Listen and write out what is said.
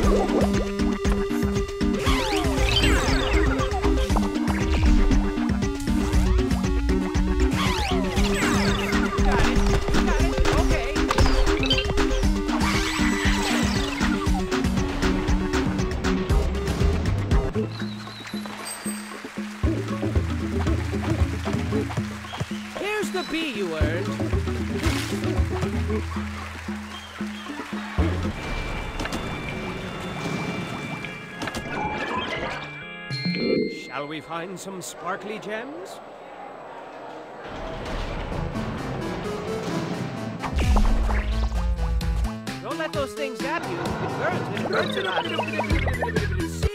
Here's the bee you earned. Shall we find some sparkly gems? Don't let those things zap you. It burns a lot.